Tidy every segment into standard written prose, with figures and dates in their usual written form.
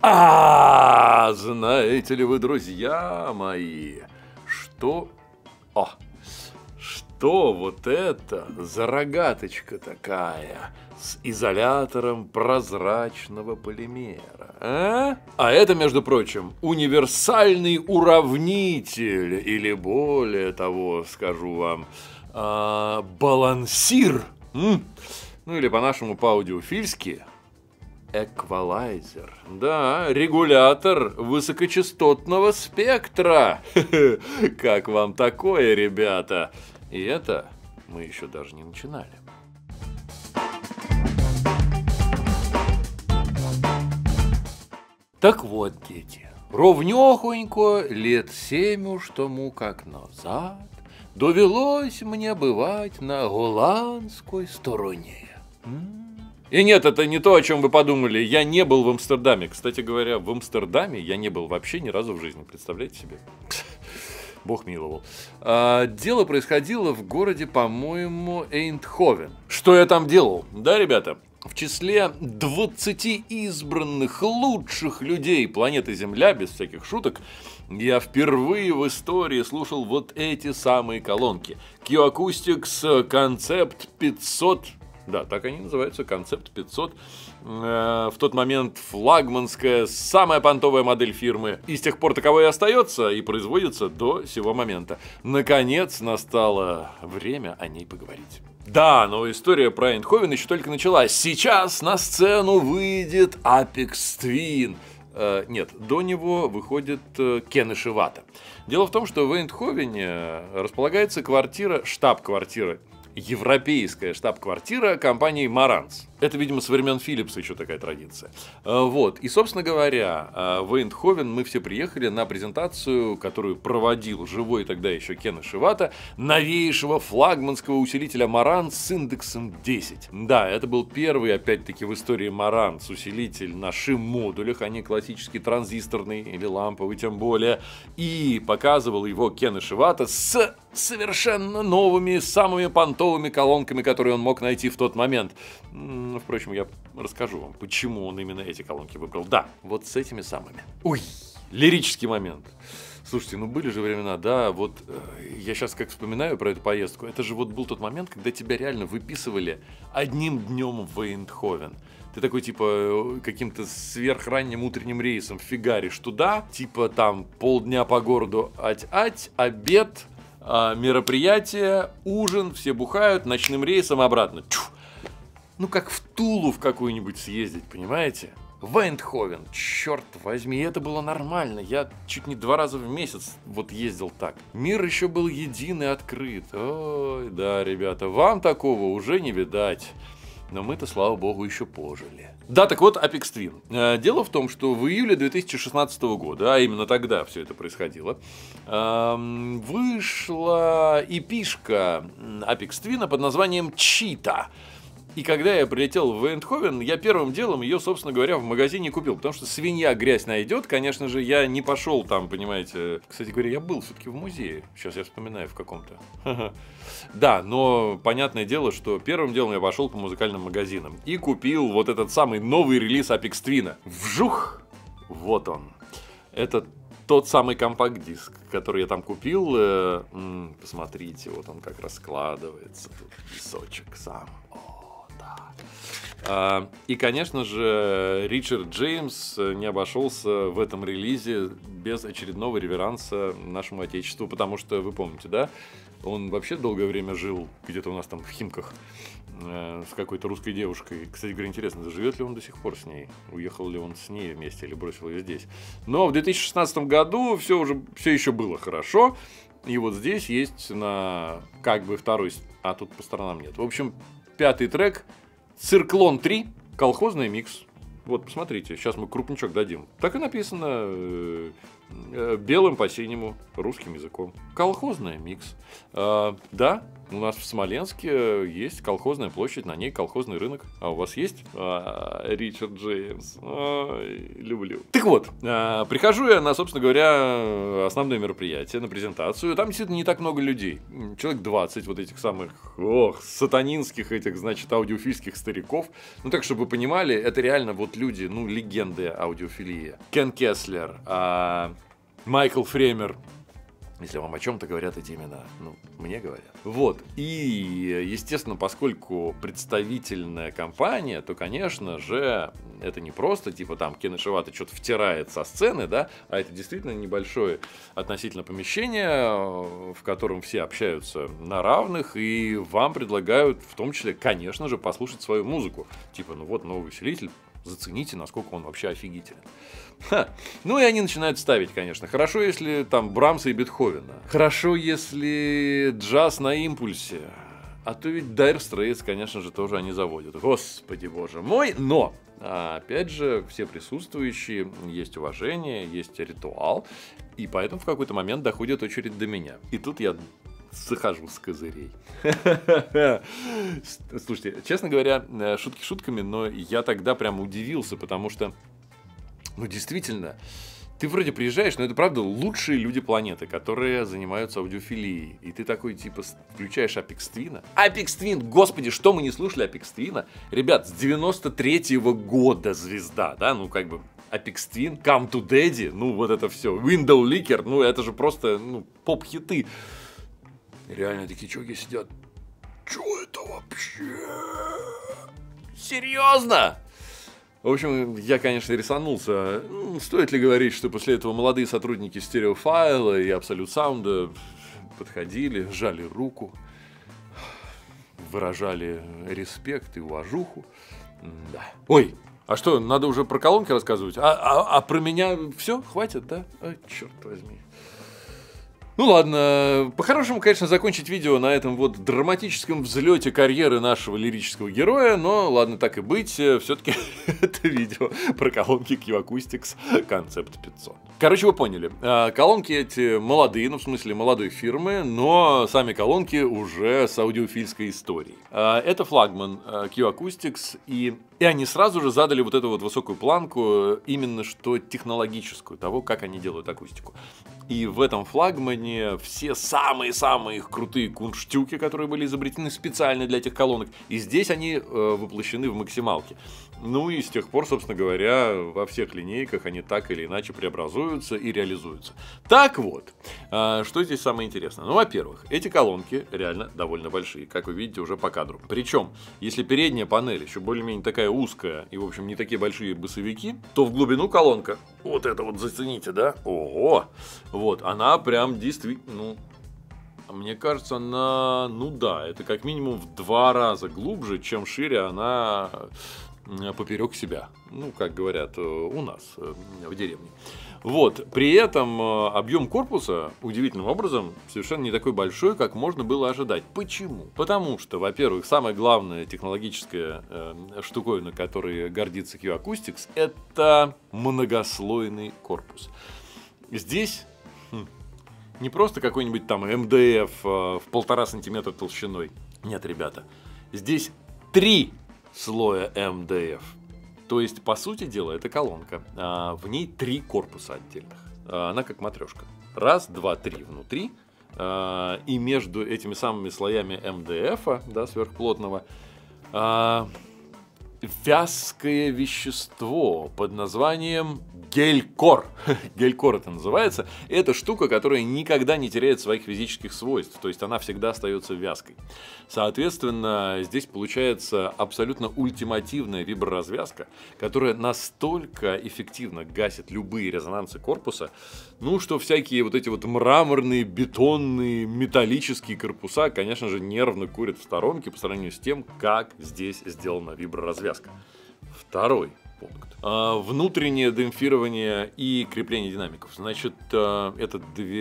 Знаете ли вы, друзья мои, что... Что вот это за рогаточка такая с изолятором прозрачного полимера, а? А это, между прочим, универсальный уравнитель, или более того, скажу вам, балансир, ну или по-нашему по-аудиофильски, эквалайзер. Да, регулятор высокочастотного спектра. Как вам такое, ребята? И это мы еще даже не начинали. Так вот, дети, ровнёхонько лет 7 уж тому как назад довелось мне бывать на голландской стороне. И нет, это не то, о чем вы подумали. Я не был в Амстердаме. Кстати говоря, в Амстердаме я не был вообще ни разу в жизни. Представляете себе? Бог миловал. Дело происходило в городе, по-моему, Эйндховен. Что я там делал? Да, ребята? В числе 20 избранных лучших людей планеты Земля, без всяких шуток, я впервые в истории слушал вот эти самые колонки. Q-Acoustics Concept 500. Да, так они называются, Concept 500. В тот момент флагманская, самая понтовая модель фирмы. И с тех пор таковой и остается, и производится до сего момента. Наконец настало время о ней поговорить. Да, но история про Эйндховен еще только началась. Сейчас на сцену выйдет Apex Twin. Нет, до него выходит Кенеш Ивата. Дело в том, что в Эйндховене располагается квартира, штаб-квартира, европейская штаб-квартира компании Marantz. Это, видимо, со времен Philips еще такая традиция. Вот. И, собственно говоря, в Эйндховен мы все приехали на презентацию, которую проводил живой тогда еще Кенеш Ивата, новейшего флагманского усилителя Marantz с индексом 10. Да, это был первый, опять-таки, в истории Marantz усилитель на шим-модулях, а не классический транзисторный или ламповый, тем более. И показывал его Кенеш Ивата с совершенно новыми, самыми понтовыми колонками, которые он мог найти в тот момент. Впрочем, я расскажу вам, почему он именно эти колонки выбрал. Да, вот с этими самыми. Ой, лирический момент. Слушайте, ну были же времена, да, вот я сейчас как вспоминаю про эту поездку, это же вот был тот момент, когда тебя реально выписывали одним днем в Эйндховен. Ты такой, типа, каким-то сверхранним утренним рейсом фигаришь туда, типа там полдня по городу ать-ать, обед, мероприятие, ужин, все бухают, ночным рейсом обратно. Чух! Ну, как в Тулу в какую-нибудь съездить, понимаете? В Эйндховен, черт возьми, это было нормально. Я чуть не 2 раза в месяц вот ездил так. Мир еще был един и открыт. Ой, да, ребята, вам такого уже не видать. Но мы-то, слава богу, еще пожили. Да, так вот, Apex Twin. Дело в том, что в июле 2016 года, а именно тогда все это происходило, вышла EP-шка Apex Twin под названием Чита. И когда я прилетел в Эйндховен, я первым делом ее, собственно говоря, в магазине купил. Потому что свинья грязь найдет. Конечно же, я не пошел там, понимаете. Кстати говоря, я был все-таки в музее. Сейчас я вспоминаю в каком-то. Да, но понятное дело, что первым делом я пошел по музыкальным магазинам. И купил вот этот самый новый релиз Apex Twin. Вжух! Вот он. Это тот самый компакт-диск, который я там купил. Посмотрите, вот он как раскладывается. Тут песочек сам. И, конечно же, Ричард Джеймс не обошелся в этом релизе без очередного реверанса нашему отечеству, потому что, вы помните, да, он вообще долгое время жил где-то у нас там в Химках с какой-то русской девушкой. Кстати говоря, интересно, живет ли он до сих пор с ней? Уехал ли он с ней вместе или бросил ее здесь? Но в 2016 году все еще было хорошо. И вот здесь есть на как бы второй, а тут по сторонам нет. В общем, 5-й трек «Цирклон 3», колхозный микс. Вот, посмотрите, сейчас мы крупничок дадим. Так и написано белым по синему, русским языком. Колхозная микс. Да, у нас в Смоленске есть колхозная площадь, на ней колхозный рынок. А у вас есть? Ричард Джеймс. Люблю. Так вот, прихожу я на, собственно говоря, основное мероприятие, на презентацию. Там действительно не так много людей. Человек 20 вот этих самых, сатанинских этих, значит, аудиофильских стариков. Ну, так, чтобы вы понимали, это реально вот люди, ну, легенды аудиофилии. Кен Кеслер, Майкл Фремер. Если вам о чем-то говорят эти имена, ну, мне говорят. Вот. И, естественно, поскольку представительная компания, то, конечно же, это не просто, типа, там, Кен Ишивата что-то втирает со сцены, да, а это действительно небольшое относительно помещение, в котором все общаются на равных, и вам предлагают, в том числе, конечно же, послушать свою музыку. Типа, ну вот, новый усилитель, зацените, насколько он вообще офигителен. Ну и они начинают ставить, конечно. Хорошо, если там Брамса и Бетховена. Хорошо, если джаз на импульсе. А то ведь Dire Straits, конечно же, тоже они заводят. Господи боже мой. Но, опять же, все присутствующие, есть уважение, есть ритуал. И поэтому в какой-то момент доходит очередь до меня. И тут я захожу с козырей. Слушайте, честно говоря, шутки шутками, но я тогда прям удивился, потому что, ну, действительно, ты вроде приезжаешь, но это правда лучшие люди планеты, которые занимаются аудиофилией. И ты такой, типа, включаешь Апекс Твина. Апекс Твин, господи, что мы не слушали Апекс Твина? Ребят, с 93-го года звезда, да, ну, как бы, Апекс Твин, Come to Daddy, ну, вот это все. Window Licker, ну, это же просто, ну, поп-хиты. Реально такие чуваки сидят. Чё это вообще? Серьезно? В общем, я, конечно, рисанулся. Стоит ли говорить, что после этого молодые сотрудники стереофайла и Absolute Sound подходили, жали руку, выражали респект и уважуху. Да. Ой, а что, надо уже про колонки рассказывать? А про меня все? Хватит, да? Ой, черт возьми. Ну ладно, по-хорошему, конечно, закончить видео на этом вот драматическом взлете карьеры нашего лирического героя, но ладно, так и быть, все-таки это видео про колонки Q Acoustics Concept 500. Короче, вы поняли, колонки эти молодые, ну в смысле молодой фирмы, но сами колонки уже с аудиофильской историей. Это флагман Q Acoustics, и они сразу же задали вот эту вот высокую планку, именно что технологическую, того, как они делают акустику. И в этом флагмане все самые-самые их крутые кунштюки, которые были изобретены специально для этих колонок. И здесь они воплощены в максималке. Ну и с тех пор, собственно говоря, во всех линейках они так или иначе преобразуются и реализуются. Так вот, что здесь самое интересное? Ну, во-первых, эти колонки реально довольно большие, как вы видите уже по кадру. Причем, если передняя панель еще более-менее такая узкая и, в общем, не такие большие басовики, то в глубину колонка, вот это вот зацените, да? Ого! Вот, она прям действительно, ну, мне кажется, она, ну да, это как минимум в 2 раза глубже, чем шире она поперек себя. Ну, как говорят у нас в деревне. Вот, при этом объем корпуса удивительным образом совершенно не такой большой, как можно было ожидать. Почему? Потому что, во-первых, самая главная технологическая штуковина, которой гордится Q Acoustics, это многослойный корпус. Здесь не просто какой-нибудь там МДФ в 1,5 сантиметра толщиной. Нет, ребята, здесь 3 слоя МДФ. То есть, по сути дела, это колонка. В ней 3 корпуса отдельных. Она как матрешка. 1, 2, 3 внутри. И между этими самыми слоями МДФ, да, сверхплотного, вязкое вещество под названием гель-кор. Гель-кор это называется. Это штука, которая никогда не теряет своих физических свойств. То есть она всегда остается вязкой. Соответственно, здесь получается абсолютно ультимативная виброразвязка, которая настолько эффективно гасит любые резонансы корпуса, ну, что всякие вот эти вот мраморные, бетонные, металлические корпуса, конечно же, нервно курят в сторонке по сравнению с тем, как здесь сделана виброразвязка. Второй пункт. Внутреннее демпфирование и крепление динамиков. Значит, это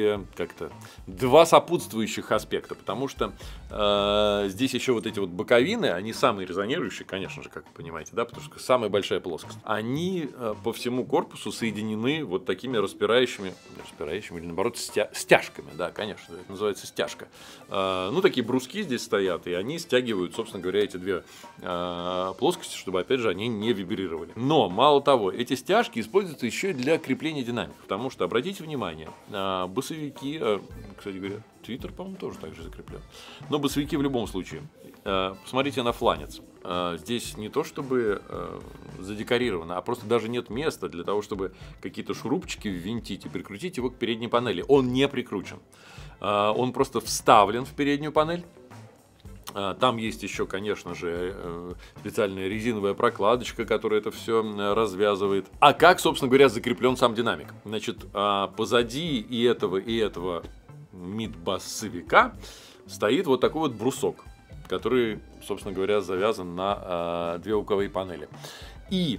два сопутствующих аспекта, потому что здесь еще вот эти вот боковины, они самые резонирующие, конечно же, как вы понимаете, да, потому что самая большая плоскость. Они по всему корпусу соединены вот такими распирающими или наоборот стяжками, да, конечно, это называется стяжка. Ну, такие бруски здесь стоят, и они стягивают, собственно говоря, эти две плоскости, чтобы, опять же, они не вибрировали. Но, мало того, эти стяжки используются еще и для крепления динамиков, потому что, обратите внимание, басовики, кстати говоря, твиттер, по-моему, тоже так же закреплен, но басовики в любом случае, посмотрите на фланец. Здесь не то чтобы задекорировано, а просто даже нет места для того, чтобы какие-то шурупчики ввинтить и прикрутить его к передней панели. Он не прикручен. Он просто вставлен в переднюю панель. Там есть еще, конечно же, специальная резиновая прокладочка, которая это все развязывает. А как, собственно говоря, закреплен сам динамик? Значит, позади и этого мид-басовика стоит вот такой вот брусок, который, собственно говоря, завязан на две звуковые панели. И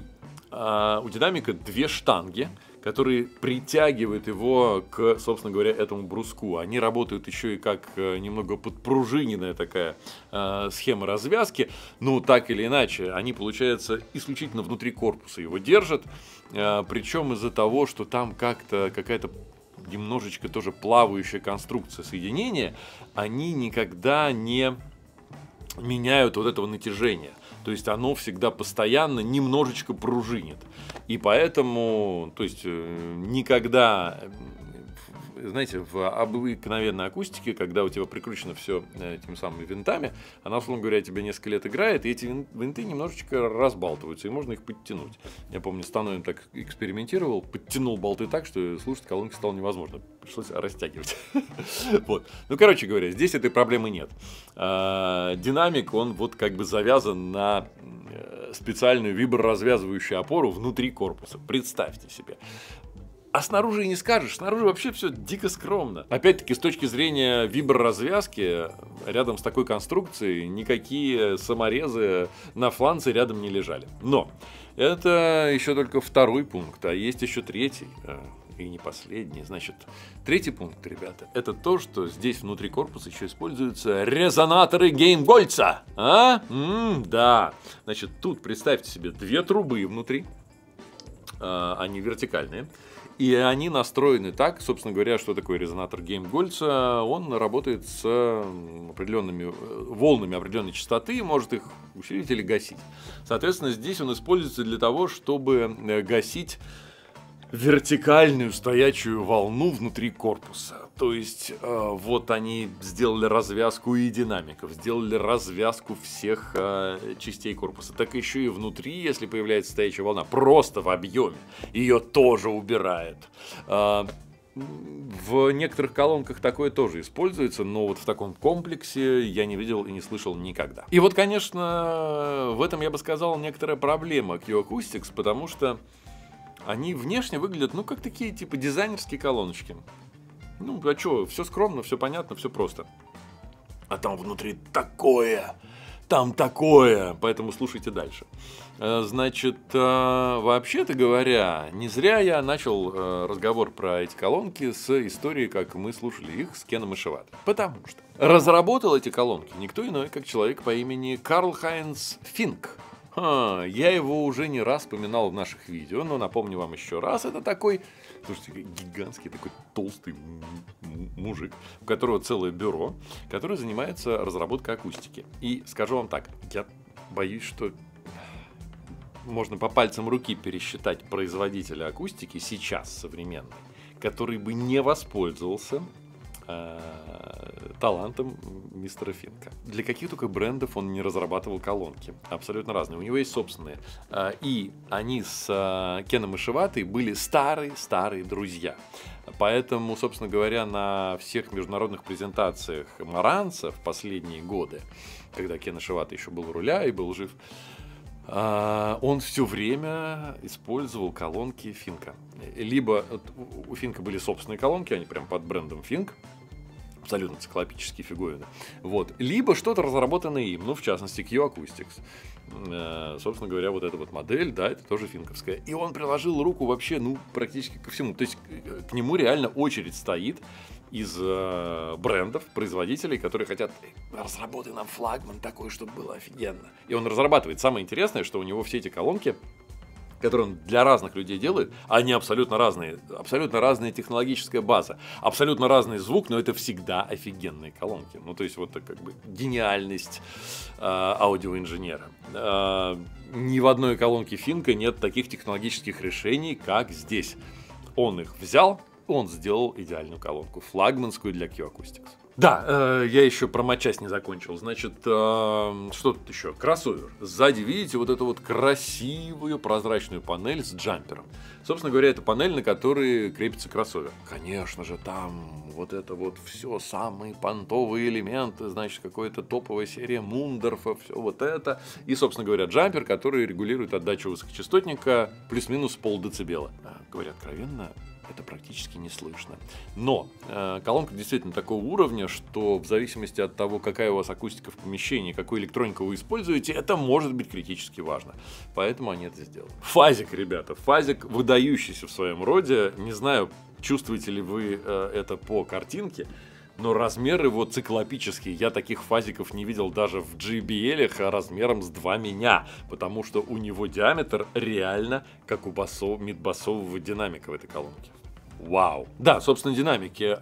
у динамика две штанги, которые притягивают его к, собственно говоря, этому бруску. Они работают еще и как немного подпружиненная такая схема развязки. Ну, так или иначе, они, получается, исключительно внутри корпуса его держат. Причем из-за того, что там как-то какая-то немножечко тоже плавающая конструкция соединения, они никогда не меняют вот этого натяжения. То есть оно всегда постоянно немножечко пружинит. И поэтому, то есть никогда, знаете, в обыкновенной акустике, когда у тебя прикручено все этими самыми винтами, она, условно говоря, тебе несколько лет играет, и эти винты немножечко разбалтываются, и можно их подтянуть. Я помню, Становин так экспериментировал, подтянул болты так, что слушать колонки стало невозможно. Пришлось растягивать. Вот. Ну, короче говоря, здесь этой проблемы нет. Динамик, он вот как бы завязан на специальную виброразвязывающую опору внутри корпуса. Представьте себе. А снаружи и не скажешь, снаружи вообще все дико скромно. Опять-таки, с точки зрения виброразвязки, рядом с такой конструкцией никакие саморезы на фланце рядом не лежали. Но это еще только второй пункт, а есть еще третий. И не последний. Значит, третий пункт, ребята, это то, что здесь внутри корпуса еще используются резонаторы Геймгольца. Да. Значит, тут представьте себе две трубы внутри. Они вертикальные. И они настроены так, собственно говоря, что такое резонатор Геймгольца. Он работает с определенными волнами определенной частоты, может их усилить или гасить. Соответственно, здесь он используется для того, чтобы гасить вертикальную стоячую волну внутри корпуса. То есть вот они сделали развязку и динамиков, сделали развязку всех частей корпуса. Так еще и внутри, если появляется стоячая волна, просто в объеме, ее тоже убирает. В некоторых колонках такое тоже используется, но вот в таком комплексе я не видел и не слышал никогда. И вот, конечно, в этом, я бы сказал, некоторая проблема Q-Acoustics, потому что они внешне выглядят, ну, как такие, типа, дизайнерские колоночки. Ну, а что, все скромно, все понятно, все просто. А там внутри такое, там такое, поэтому слушайте дальше. Значит, вообще-то говоря, не зря я начал разговор про эти колонки с истории, как мы слушали их с Кеном Ишиватой. Потому что разработал эти колонки никто иной, как человек по имени Карл-Хайнц Финк. Я его уже не раз вспоминал в наших видео, но напомню вам еще раз. Это такой, слушайте, гигантский, такой толстый мужик, у которого целое бюро, который занимается разработкой акустики. И скажу вам так, я боюсь, что можно по пальцам руки пересчитать производителя акустики сейчас современной, который бы не воспользовался талантом мистера Финка. Для каких только брендов он не разрабатывал колонки. Абсолютно разные. У него есть собственные. И они с Кеном Ишиватой были старые друзья. Поэтому, собственно говоря, на всех международных презентациях Маранца в последние годы, когда Кен Ишивата еще был у руля и был жив, он все время использовал колонки Финка. Либо у Финка были собственные колонки, они прям под брендом Финк. абсолютно циклопические фиговины. Вот. Либо что-то разработанное им, ну, в частности, Q Acoustics. Собственно говоря, вот эта вот модель, да, это тоже финковская. И он приложил руку вообще, ну, практически ко всему. То есть к нему реально очередь стоит из брендов, производителей, которые хотят: разработай нам флагман такой, чтобы было офигенно. И он разрабатывает. Самое интересное, что у него все эти колонки, которые он для разных людей делает, они абсолютно разные технологическая база, абсолютно разный звук, но это всегда офигенные колонки. Ну, то есть, вот это как бы гениальность аудиоинженера. Ни в одной колонке Финка нет таких технологических решений, как здесь. Он их взял, он сделал идеальную колонку, флагманскую для Q Acoustics. Да, я еще про матчасть не закончил. Значит, что тут еще? Кроссовер. Сзади видите вот эту вот красивую прозрачную панель с джампером. Собственно говоря, это панель, на которой крепится кроссовер. Конечно же, там вот это вот все самые понтовые элементы, значит, какая-то топовая серия Мундорфа, все вот это. И, собственно говоря, джампер, который регулирует отдачу высокочастотника плюс-минус полдецибела. Говоря откровенно, это практически не слышно. Но колонка действительно такого уровня, что в зависимости от того, какая у вас акустика в помещении, какую электронику вы используете, это может быть критически важно. Поэтому они это сделали. Фазик, ребята. Фазик выдающийся в своем роде. Не знаю, чувствуете ли вы это по картинке, но размеры вот циклопические. Я таких фазиков не видел даже в JBL размером с 2 меня, потому что у него диаметр реально как у мидбасового динамика в этой колонке. Вау! Да, собственно, динамики.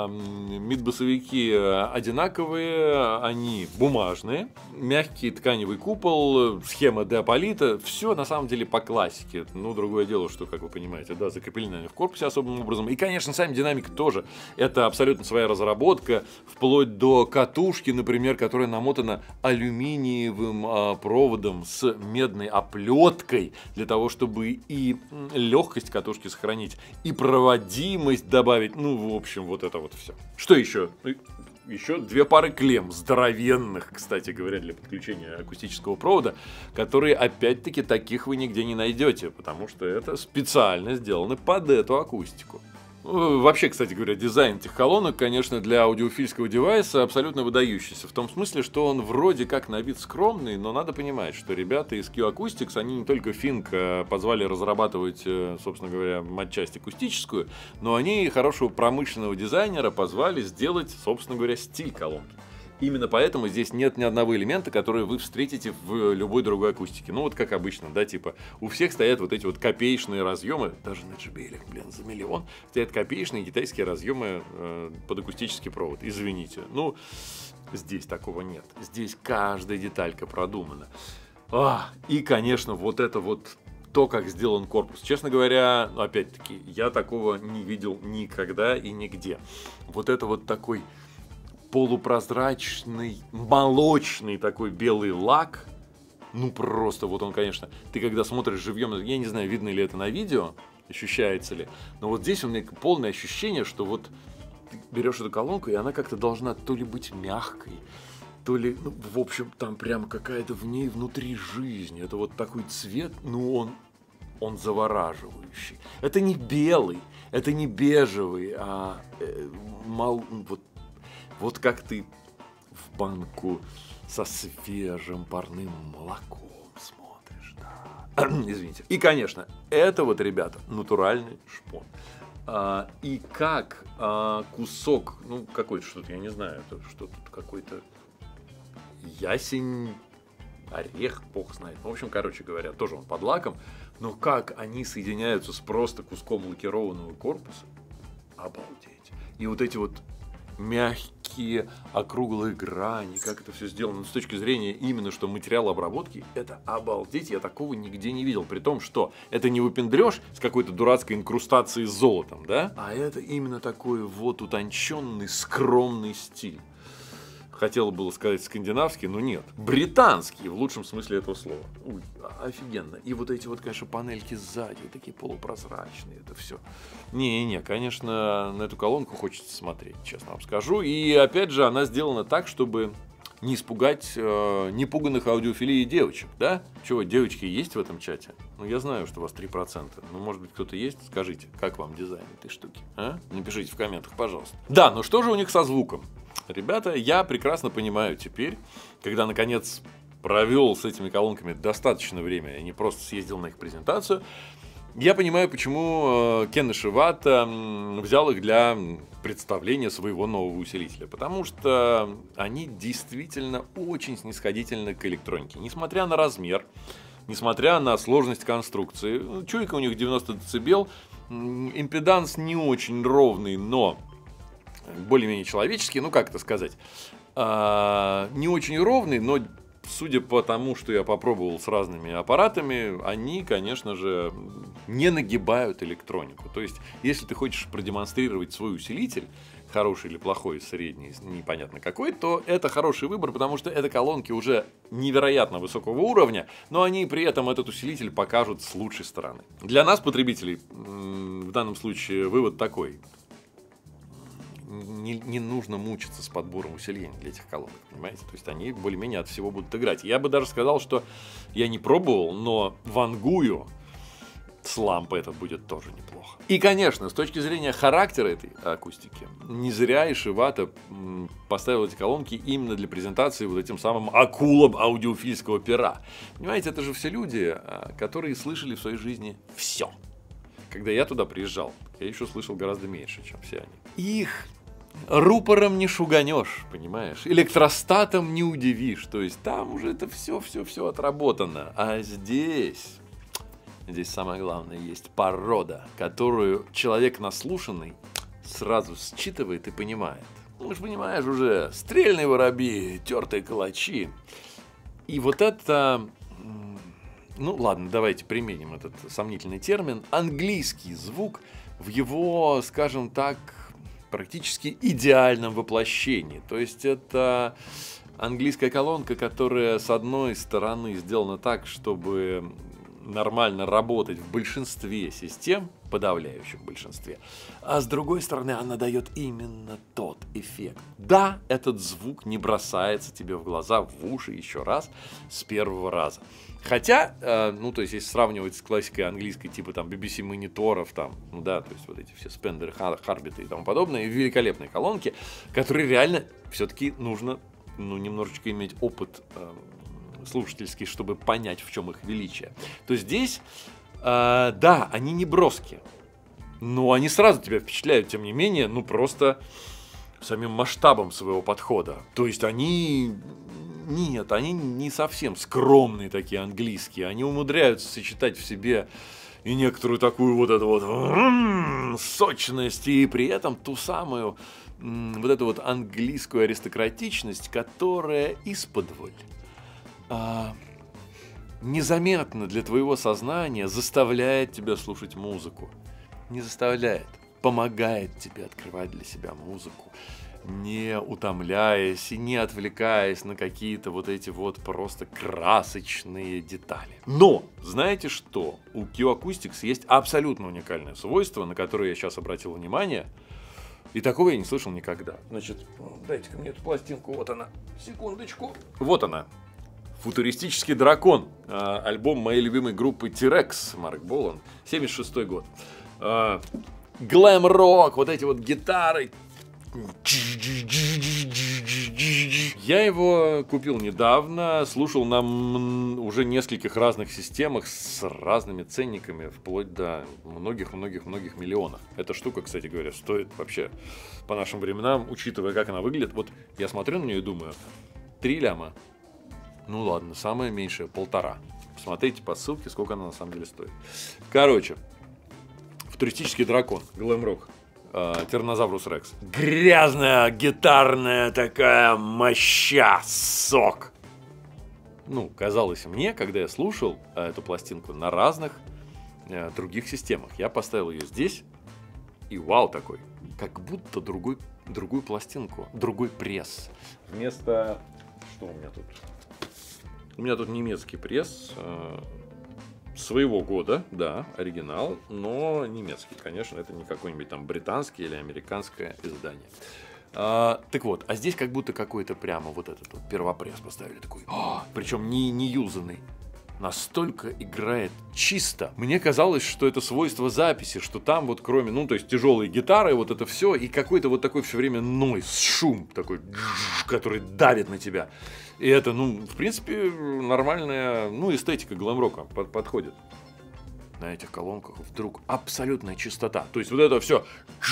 Мидбасовики одинаковые, они бумажные, мягкий тканевый купол, схема деополита, все на самом деле по классике. Ну, другое дело, что, как вы понимаете, да, закреплены они в корпусе особым образом. И, конечно, сами динамики тоже. Это абсолютно своя разработка, вплоть до катушки, например, которая намотана алюминиевым проводом с медной оплеткой, для того, чтобы и легкость катушки сохранить, и проводимость добавить. Ну, в общем, вот это вот все. Что еще? Еще 2 пары клемм, здоровенных, кстати говоря, для подключения акустического провода, которые, опять-таки, таких вы нигде не найдете, потому что это специально сделано под эту акустику. Вообще, кстати говоря, дизайн этих колонок, конечно, для аудиофильского девайса абсолютно выдающийся. В том смысле, что он вроде как на вид скромный, но надо понимать, что ребята из Q Acoustics, они не только Fink позвали разрабатывать, собственно говоря, матчасть акустическую, но они и хорошего промышленного дизайнера позвали сделать, собственно говоря, стиль колонки. Именно поэтому здесь нет ни одного элемента, который вы встретите в любой другой акустике. Ну, вот как обычно, да, типа, у всех стоят вот эти вот копеечные разъемы, даже на JBL, блин, за миллион, стоят копеечные китайские разъемы под акустический провод. Извините, ну, здесь такого нет. Здесь каждая деталька продумана. И, конечно, вот это вот то, как сделан корпус. Честно говоря, опять-таки, я такого не видел никогда и нигде. Вот это вот такой полупрозрачный, молочный такой белый лак. Ну, просто вот он, конечно, ты когда смотришь живьем, я не знаю, видно ли это на видео, ощущается ли, но вот здесь у меня полное ощущение, что вот ты берешь эту колонку, и она как-то должна то ли быть мягкой, то ли, ну, в общем, там прям какая-то в ней внутри жизнь. Это вот такой цвет, ну, он завораживающий. Это не белый, это не бежевый, а вот как ты в банку со свежим парным молоком смотришь, да. Извините. И, конечно, это вот, ребята, натуральный шпон. И как кусок, ну, какой-то что-то, я не знаю, это что-то какой-то ясень, орех, бог знает. В общем, короче говоря, тоже он под лаком. Но как они соединяются с просто куском лакированного корпуса, обалдеть. И вот эти вот мягкие округлые грани, как это все сделано с точки зрения именно что материала обработки, это обалдеть, я такого нигде не видел, при том, что это не выпендрёж с какой-то дурацкой инкрустацией с золотом, да, а это именно такой вот утонченный, скромный стиль. Хотела было сказать скандинавский, но нет. Британский, в лучшем смысле этого слова. Ой, офигенно. И вот эти вот, конечно, панельки сзади, такие полупрозрачные, это все. Не-не, конечно, на эту колонку хочется смотреть, честно вам скажу. И опять же, она сделана так, чтобы не испугать непуганных аудиофилией девочек, да? Чего, девочки есть в этом чате? Ну, я знаю, что у вас 3%. Ну, может быть, кто-то есть? Скажите, как вам дизайн этой штуки? А? Напишите в комментах, пожалуйста. Да, ну что же у них со звуком? Ребята, я прекрасно понимаю теперь, когда, наконец, провел с этими колонками достаточно времени, не просто съездил на их презентацию, я понимаю, почему Кен Ишивата взял их для представления своего нового усилителя. Потому что они действительно очень снисходительны к электронике. Несмотря на размер, несмотря на сложность конструкции. Чуйка у них 90 дБ, импеданс не очень ровный, но более-менее человеческий. Ну, как это сказать? Не очень ровный, но... Судя по тому, что я попробовал с разными аппаратами, они, конечно же, не нагибают электронику. То есть, если ты хочешь продемонстрировать свой усилитель, хороший или плохой, средний, непонятно какой, то это хороший выбор, потому что это колонки уже невероятно высокого уровня, но они при этом этот усилитель покажут с лучшей стороны. Для нас, потребителей, в данном случае вывод такой. Не нужно мучиться с подбором усиления для этих колонок, понимаете? То есть они более-менее от всего будут играть. Я бы даже сказал, что я не пробовал, но вангую с лампой это будет тоже неплохо. И, конечно, с точки зрения характера этой акустики, не зря Ишивата поставил эти колонки именно для презентации вот этим самым акулам аудиофильского пера. Понимаете, это же все люди, которые слышали в своей жизни все. Когда я туда приезжал, я еще слышал гораздо меньше, чем все они. Их рупором не шуганешь, понимаешь? Электростатом не удивишь. То есть там уже это все отработано. А здесь самое главное, есть порода, которую человек наслушанный сразу считывает и понимает. Ну, ж понимаешь уже, стрельные воробьи, тертые калачи. И вот это... Ну ладно, давайте применим этот сомнительный термин. Английский звук в его, скажем так, практически идеальном воплощении. То есть это английская колонка, которая с одной стороны сделана так, чтобы нормально работать в большинстве систем, подавляющем большинстве, а с другой стороны она дает именно тот эффект. Да, этот звук не бросается тебе в глаза, в уши еще раз с первого раза. Хотя, ну, то есть, если сравнивать с классикой английской, типа там BBC мониторов, там, ну да, то есть вот эти все Спендеры, Харбиты и тому подобное, великолепные колонки, которые реально все-таки нужно, ну, немножечко иметь опыт слушательский, чтобы понять, в чем их величие. То здесь, да, они не броские, но они сразу тебя впечатляют, тем не менее, ну, просто самим масштабом своего подхода. То есть они... Нет, они не совсем скромные такие английские. Они умудряются сочетать в себе и некоторую такую вот эту вот сочность, и при этом ту самую вот эту вот английскую аристократичность, которая исподволь незаметно для твоего сознания заставляет тебя слушать музыку. Не заставляет, помогает тебе открывать для себя музыку, не утомляясь и не отвлекаясь на какие-то вот эти вот просто красочные детали. Но, знаете что? У Q Acoustics есть абсолютно уникальное свойство, на которое я сейчас обратил внимание, и такого я не слышал никогда. Значит, дайте-ка мне эту пластинку, вот она, секундочку. Вот она. «Футуристический дракон», альбом моей любимой группы T-Rex, Марк Болан, 76-й год. Глэм-рок, вот эти вот гитары. Я его купил недавно, слушал на уже нескольких разных системах с разными ценниками, вплоть до многих-многих-многих миллионов. Эта штука, кстати говоря, стоит вообще по нашим временам, учитывая, как она выглядит. Вот я смотрю на нее и думаю, 3 ляма. Ну ладно, самое меньшее, 1,5. Посмотрите по ссылке, сколько она на самом деле стоит. Короче, «Футуристический дракон», глэм-рок. Тираннозаврус Рекс. Грязная гитарная такая моща, сок. Ну, казалось мне, когда я слушал эту пластинку на разных других системах. Я поставил ее здесь, и вау такой. Как будто другую пластинку, другой пресс. Вместо... Что у меня тут? У меня тут немецкий пресс. Своего года, да, оригинал, но немецкий, конечно, это не какой-нибудь там британский или американское издание. Так вот, а здесь как будто какой-то прямо вот этот вот первопресс поставили такой, причем не юзанный. Настолько играет чисто. Мне казалось, что это свойство записи, что там вот кроме, ну, то есть тяжелые гитары, вот это все, и какой-то вот такой все время нойз, шум такой, который давит на тебя. И это, ну, в принципе, нормальная, ну, эстетика глэм-рока подходит. На этих колонках вдруг абсолютная чистота. То есть вот это все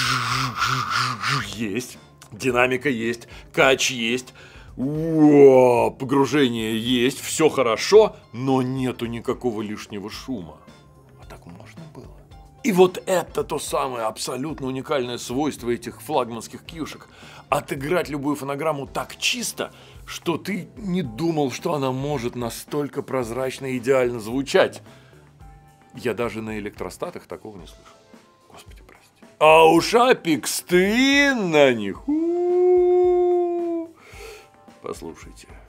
есть, динамика есть, кач есть. Погружение есть, все хорошо, но нету никакого лишнего шума. А так можно было. И вот это то самое абсолютно уникальное свойство этих флагманских кьюшек. Отыграть любую фонограмму так чисто, что ты не думал, что она может настолько прозрачно и идеально звучать. Я даже на электростатах такого не слышал. Господи, прости. А уж Апекс Твин на них. Послушайте.